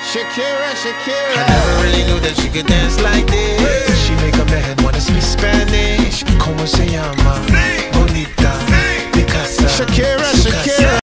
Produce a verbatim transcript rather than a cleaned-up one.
Shakira, Shakira. I never really knew that she could dance